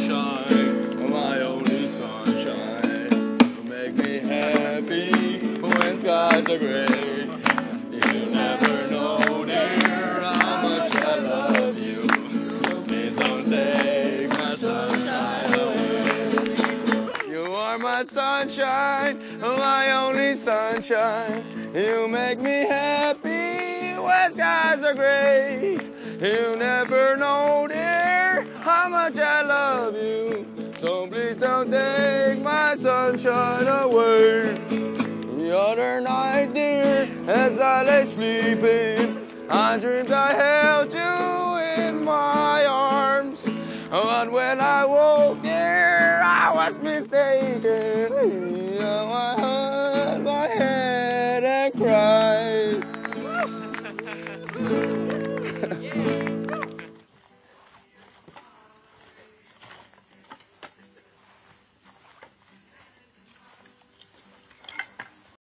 sunshine, my only sunshine. You make me happy when skies are gray. You never know, dear, how much I love you. Please don't take my sunshine away. You are my sunshine, my only sunshine. You make me happy when skies are gray. You never know, dear, how much I love you. So please don't take my sunshine away. The other night, dear, as I lay sleeping, I dreamed I held you in my arms. But when I woke, dear, I was mistaken. I hung my head and cried.